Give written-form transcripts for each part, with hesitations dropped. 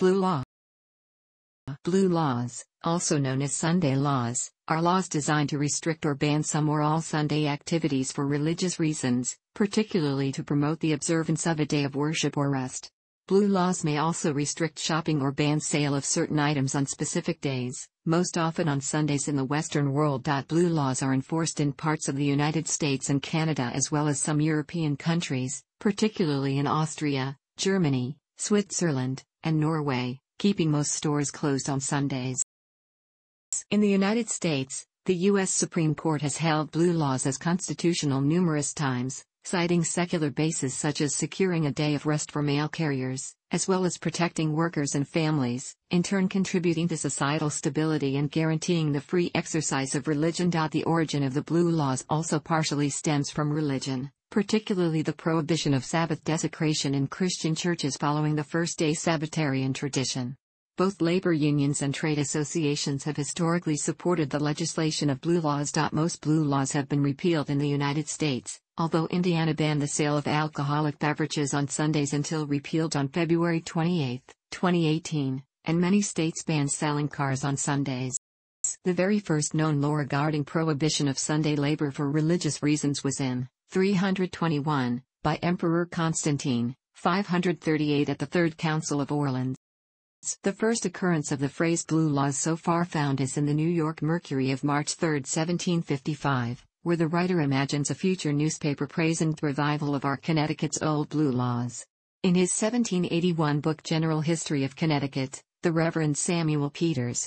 Blue law. Blue laws, also known as Sunday laws, are laws designed to restrict or ban some or all Sunday activities for religious reasons, particularly to promote the observance of a day of worship or rest. Blue laws may also restrict shopping or ban sale of certain items on specific days, most often on Sundays in the Western world. Blue laws are enforced in parts of the United States and Canada as well as some European countries, particularly in Austria, Germany, Switzerland, and Norway, keeping most stores closed on Sundays. In the United States, the U.S. Supreme Court has held blue laws as constitutional numerous times, citing secular bases such as securing a day of rest for mail carriers, as well as protecting workers and families, in turn contributing to societal stability and guaranteeing the free exercise of religion. The origin of the blue laws also partially stems from religion, particularly the prohibition of Sabbath desecration in Christian churches following the first-day Sabbatarian tradition. Both labor unions and trade associations have historically supported the legislation of blue laws. Most blue laws have been repealed in the United States, although Indiana banned the sale of alcoholic beverages on Sundays until repealed on February 28, 2018, and many states banned selling cars on Sundays. The very first known law regarding prohibition of Sunday labor for religious reasons was in 321, by Emperor Constantine, 538 at the Third Council of Orleans. The first occurrence of the phrase blue laws so far found is in the New York Mercury of March 3, 1755, where the writer imagines a future newspaper praising the revival of our Connecticut's old blue laws. In his 1781 book General History of Connecticut, the Reverend Samuel Peters,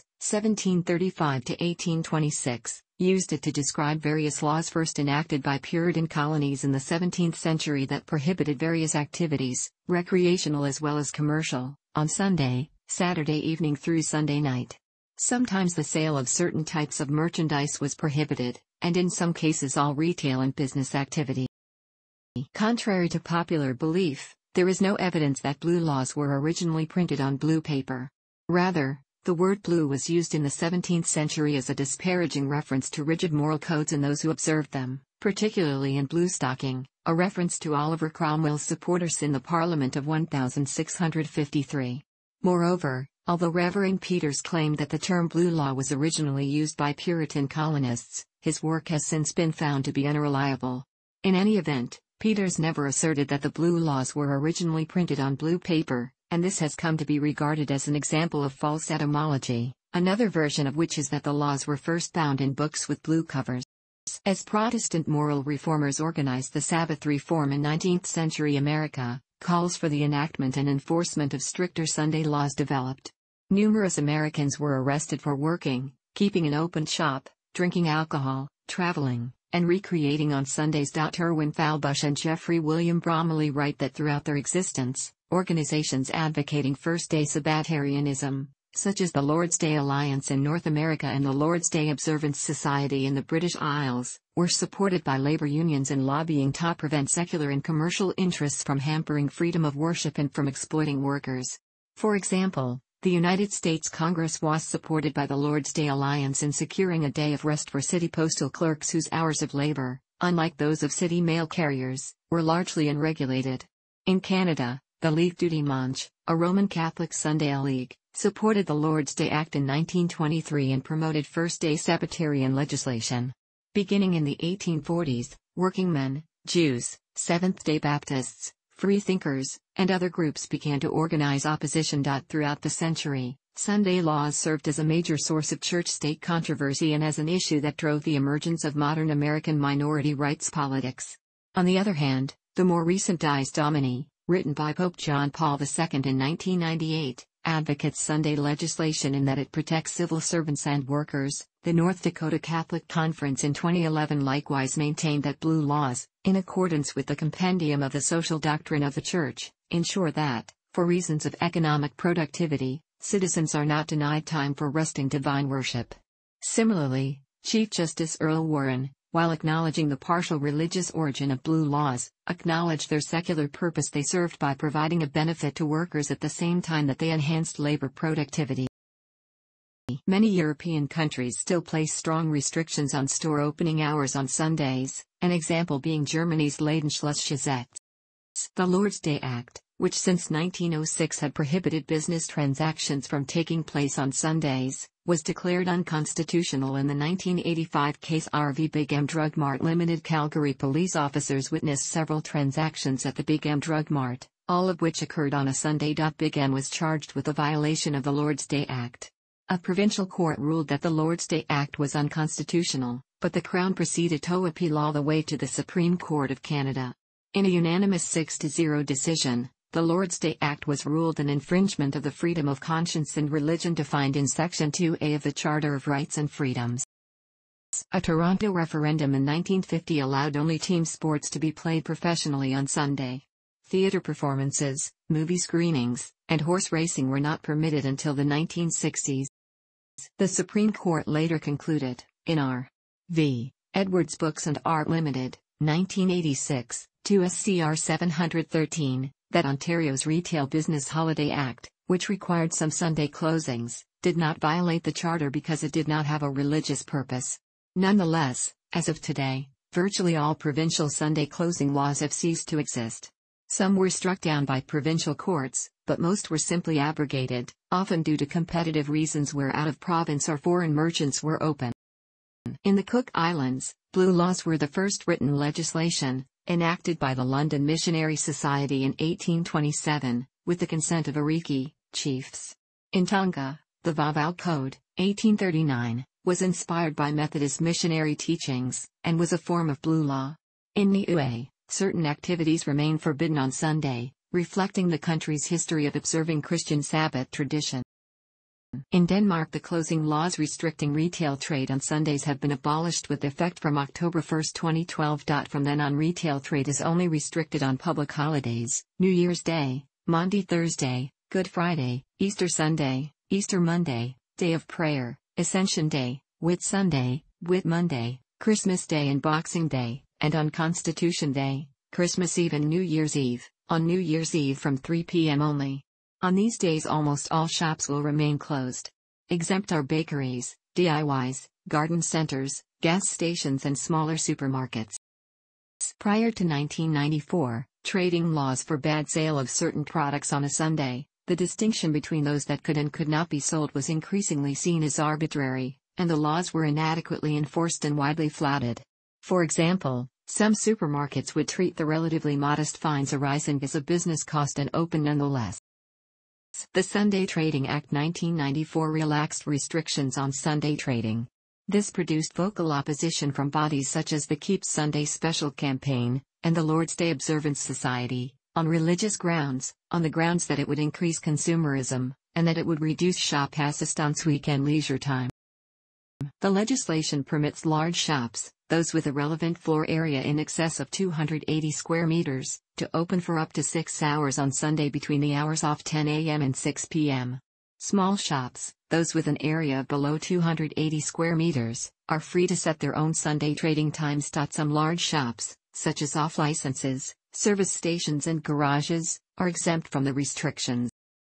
1735–1826, used it to describe various laws first enacted by Puritan colonies in the 17th century that prohibited various activities, recreational as well as commercial, on Sunday, Saturday evening through Sunday night. Sometimes the sale of certain types of merchandise was prohibited, and in some cases all retail and business activity. Contrary to popular belief, there is no evidence that blue laws were originally printed on blue paper. Rather, the word blue was used in the 17th century as a disparaging reference to rigid moral codes and those who observed them, particularly in bluestocking, a reference to Oliver Cromwell's supporters in the Parliament of 1653. Moreover, although Reverend Peters claimed that the term blue law was originally used by Puritan colonists, his work has since been found to be unreliable. In any event, Peters never asserted that the blue laws were originally printed on blue paper, and this has come to be regarded as an example of false etymology, another version of which is that the laws were first found in books with blue covers. As Protestant moral reformers organized the Sabbath reform in 19th-century America, calls for the enactment and enforcement of stricter Sunday laws developed. Numerous Americans were arrested for working, keeping an open shop, drinking alcohol, traveling, and recreating on Sundays. Erwin Thalbush and Jeffrey William Bromley write that throughout their existence, organizations advocating first-day Sabbatarianism, such as the Lord's Day Alliance in North America and the Lord's Day Observance Society in the British Isles, were supported by labor unions in lobbying to prevent secular and commercial interests from hampering freedom of worship and from exploiting workers. For example, the United States Congress was supported by the Lord's Day Alliance in securing a day of rest for city postal clerks whose hours of labor, unlike those of city mail carriers, were largely unregulated. In Canada, the Ligue du Dimanche, a Roman Catholic Sunday league, supported the Lord's Day Act in 1923 and promoted first-day Sabbatarian legislation. Beginning in the 1840s, working men, Jews, Seventh-day Baptists, freethinkers, and other groups began to organize opposition. Throughout the century, Sunday laws served as a major source of church-state controversy and as an issue that drove the emergence of modern American minority rights politics. On the other hand, the more recent Dies Domini, written by Pope John Paul II in 1998, advocates Sunday legislation in that it protects civil servants and workers. The North Dakota Catholic Conference in 2011 likewise maintained that blue laws, in accordance with the Compendium of the Social Doctrine of the Church, ensure that, for reasons of economic productivity, citizens are not denied time for resting divine worship. Similarly, Chief Justice Earl Warren, while acknowledging the partial religious origin of blue laws, acknowledged their secular purpose they served by providing a benefit to workers at the same time that they enhanced labor productivity. Many European countries still place strong restrictions on store opening hours on Sundays, an example being Germany's Ladenschlussgesetz. The Lord's Day Act, which since 1906 had prohibited business transactions from taking place on Sundays, was declared unconstitutional in the 1985 case RV Big M Drug Mart Limited. Calgary police officers witnessed several transactions at the Big M Drug Mart, all of which occurred on a Sunday. Big M was charged with a violation of the Lord's Day Act. A provincial court ruled that the Lord's Day Act was unconstitutional, but the Crown proceeded to appeal all the way to the Supreme Court of Canada. In a unanimous 6-0 decision, the Lord's Day Act was ruled an infringement of the freedom of conscience and religion defined in Section 2A of the Charter of Rights and Freedoms. A Toronto referendum in 1950 allowed only team sports to be played professionally on Sunday. Theatre performances, movie screenings, and horse racing were not permitted until the 1960s. The Supreme Court later concluded, in R. v. Edwards Books and Art Limited, 1986, 2 SCR 713, that Ontario's Retail Business Holiday Act, which required some Sunday closings, did not violate the Charter because it did not have a religious purpose. Nonetheless, as of today, virtually all provincial Sunday closing laws have ceased to exist. Some were struck down by provincial courts, but most were simply abrogated, often due to competitive reasons where out-of-province or foreign merchants were open. In the Cook Islands, blue laws were the first written legislation, enacted by the London Missionary Society in 1827, with the consent of Ariki chiefs. In Tonga, the Vavau Code, 1839, was inspired by Methodist missionary teachings, and was a form of blue law. In Niue, certain activities remain forbidden on Sunday, reflecting the country's history of observing Christian Sabbath tradition. In Denmark, the closing laws restricting retail trade on Sundays have been abolished with effect from October 1, 2012. From then on, retail trade is only restricted on public holidays: New Year's Day, Maundy Thursday, Good Friday, Easter Sunday, Easter Monday, Day of Prayer, Ascension Day, Whit Sunday, Whit Monday, Christmas Day and Boxing Day, and on Constitution Day, Christmas Eve and New Year's Eve, on New Year's Eve from 3 p.m. only. On these days almost all shops will remain closed. Exempt are bakeries, DIYs, garden centers, gas stations and smaller supermarkets. Prior to 1994, trading laws forbade sale of certain products on a Sunday. The distinction between those that could and could not be sold was increasingly seen as arbitrary, and the laws were inadequately enforced and widely flouted. For example, some supermarkets would treat the relatively modest fines arising as a business cost and open nonetheless. The Sunday Trading Act 1994 relaxed restrictions on Sunday trading. This produced vocal opposition from bodies such as the Keep Sunday Special Campaign, and the Lord's Day Observance Society, on religious grounds, on the grounds that it would increase consumerism, and that it would reduce shop assistance weekend leisure time. The legislation permits large shops, those with a relevant floor area in excess of 280 square meters, to open for up to 6 hours on Sunday between the hours of 10 a.m. and 6 p.m. Small shops, those with an area of below 280 square meters, are free to set their own Sunday trading times. Some large shops, such as off-licenses, service stations and garages, are exempt from the restrictions.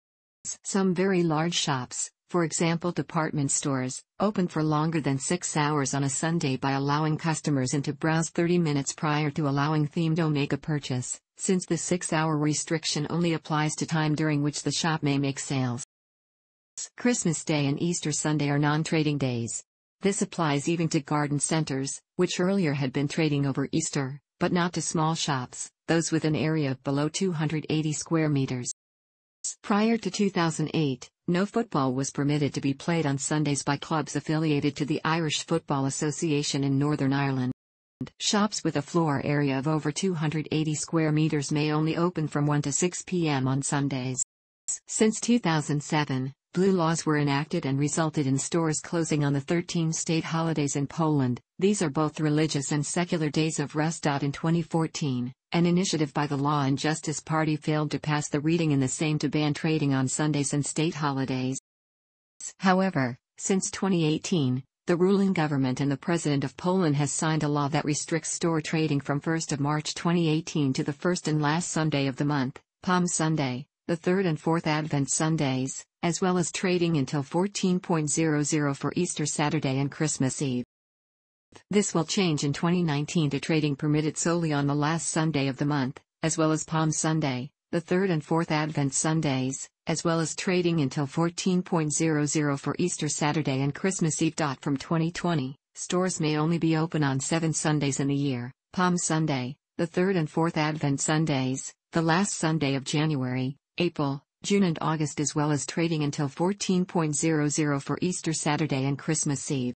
Some very large shops, for example department stores, open for longer than 6 hours on a Sunday by allowing customers in to browse 30 minutes prior to allowing them to make a purchase, since the 6-hour restriction only applies to time during which the shop may make sales. Christmas Day and Easter Sunday are non-trading days. This applies even to garden centers, which earlier had been trading over Easter, but not to small shops, those with an area of below 280 square meters. Prior to 2008, no football was permitted to be played on Sundays by clubs affiliated to the Irish Football Association in Northern Ireland. Shops with a floor area of over 280 square meters may only open from 1 to 6 p.m. on Sundays. Since 2007, blue laws were enacted and resulted in stores closing on the 13 state holidays in Poland. These are both religious and secular days of rest. In 2014, an initiative by the Law and Justice Party failed to pass the reading in the Sejm to ban trading on Sundays and state holidays. However, since 2018, the ruling government and the President of Poland has signed a law that restricts store trading from 1st of March 2018 to the first and last Sunday of the month, Palm Sunday, the third and fourth Advent Sundays, as well as trading until 14.00 for Easter Saturday and Christmas Eve. This will change in 2019 to trading permitted solely on the last Sunday of the month, as well as Palm Sunday, the third and fourth Advent Sundays, as well as trading until 14:00 for Easter Saturday and Christmas Eve. From 2020, stores may only be open on 7 Sundays in the year: Palm Sunday, the third and fourth Advent Sundays, the last Sunday of January, April, June and August, as well as trading until 14:00 for Easter Saturday and Christmas Eve.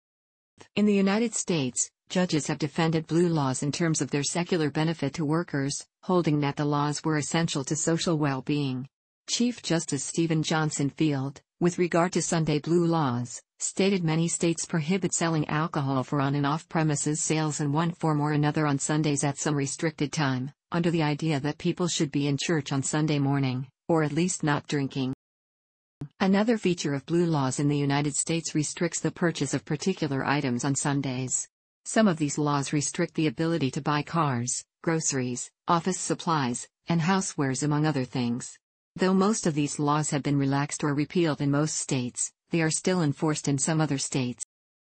In the United States, judges have defended blue laws in terms of their secular benefit to workers, holding that the laws were essential to social well-being. Chief Justice Stephen Johnson Field, with regard to Sunday blue laws, stated many states prohibit selling alcohol for on and off-premises sales in one form or another on Sundays at some restricted time, under the idea that people should be in church on Sunday morning, or at least not drinking. Another feature of blue laws in the United States restricts the purchase of particular items on Sundays. Some of these laws restrict the ability to buy cars, groceries, office supplies, and housewares, among other things. Though most of these laws have been relaxed or repealed in most states, they are still enforced in some other states.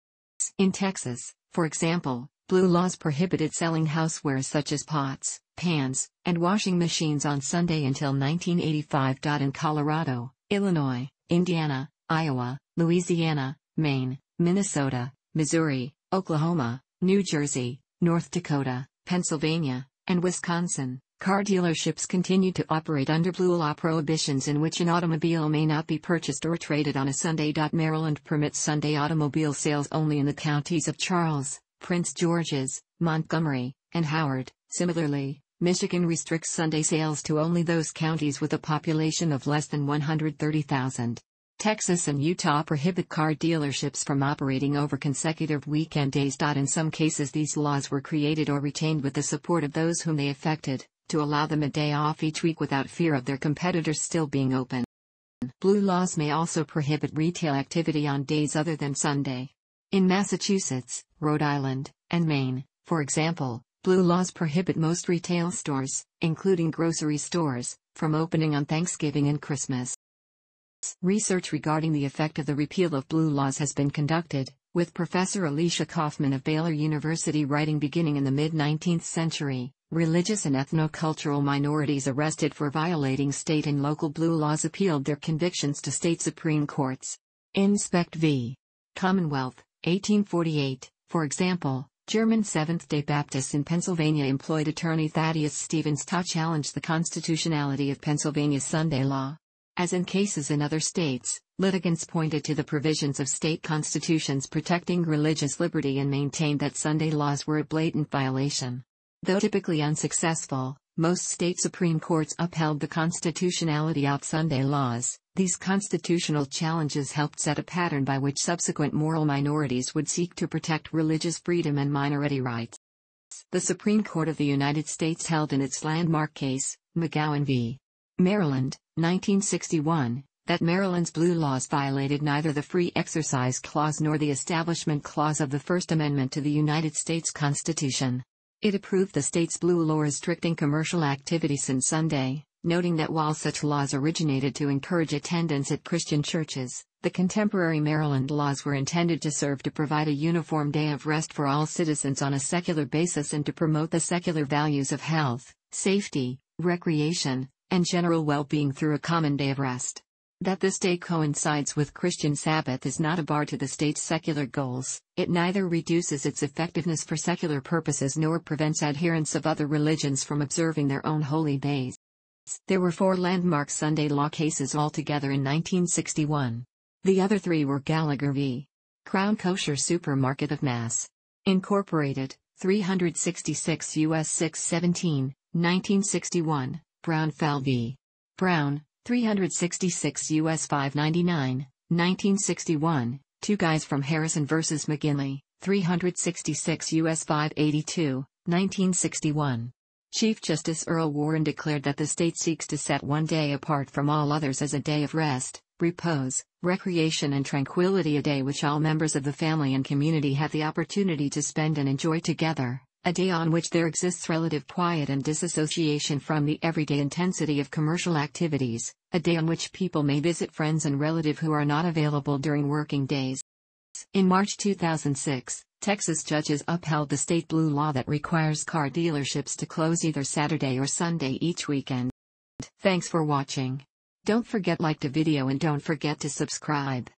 In Texas, for example, blue laws prohibited selling housewares such as pots, pans, and washing machines on Sunday until 1985. In Colorado, Illinois, Indiana, Iowa, Louisiana, Maine, Minnesota, Missouri, Oklahoma, New Jersey, North Dakota, Pennsylvania, and Wisconsin, car dealerships continue to operate under blue law prohibitions in which an automobile may not be purchased or traded on a Sunday. Maryland permits Sunday automobile sales only in the counties of Charles, Prince George's, Montgomery, and Howard. Similarly, Michigan restricts Sunday sales to only those counties with a population of less than 130,000. Texas and Utah prohibit car dealerships from operating over consecutive weekend days. In some cases, these laws were created or retained with the support of those whom they affected, to allow them a day off each week without fear of their competitors still being open. Blue laws may also prohibit retail activity on days other than Sunday. In Massachusetts, Rhode Island, and Maine, for example, blue laws prohibit most retail stores, including grocery stores, from opening on Thanksgiving and Christmas. Research regarding the effect of the repeal of blue laws has been conducted, with Professor Alicia Kaufman of Baylor University writing beginning in the mid-19th century, religious and ethno-cultural minorities arrested for violating state and local blue laws appealed their convictions to state supreme courts. Inspect v. Commonwealth, 1848, for example. German Seventh-day Baptists in Pennsylvania employed attorney Thaddeus Stevens to challenge the constitutionality of Pennsylvania's Sunday law. As in cases in other states, litigants pointed to the provisions of state constitutions protecting religious liberty and maintained that Sunday laws were a blatant violation. Though typically unsuccessful, most state supreme courts upheld the constitutionality of Sunday laws. These constitutional challenges helped set a pattern by which subsequent moral minorities would seek to protect religious freedom and minority rights. The Supreme Court of the United States held in its landmark case, McGowan v. Maryland, 1961, that Maryland's blue laws violated neither the Free Exercise Clause nor the Establishment Clause of the First Amendment to the United States Constitution. It approved the state's blue law restricting commercial activities on Sunday, noting that while such laws originated to encourage attendance at Christian churches, the contemporary Maryland laws were intended to serve to provide a uniform day of rest for all citizens on a secular basis and to promote the secular values of health, safety, recreation, and general well-being through a common day of rest. That this day coincides with Christian Sabbath is not a bar to the state's secular goals. It neither reduces its effectiveness for secular purposes nor prevents adherents of other religions from observing their own holy days. There were 4 landmark Sunday law cases altogether in 1961. The other 3 were Gallagher v. Crown Kosher Supermarket of Mass. Incorporated, 366 U.S. 617, 1961, Brownfell v. Brown, 366 U.S. 599, 1961, Two Guys from Harrison v. McGinley, 366 U.S. 582, 1961. Chief Justice Earl Warren declared that the state seeks to set one day apart from all others as a day of rest, repose, recreation and tranquility, a day which all members of the family and community have the opportunity to spend and enjoy together, a day on which there exists relative quiet and disassociation from the everyday intensity of commercial activities, a day on which people may visit friends and relatives who are not available during working days. In March 2006, Texas judges upheld the state blue law that requires car dealerships to close either Saturday or Sunday each weekend. Thanks for watching. Don't forget like the video and don't forget to subscribe.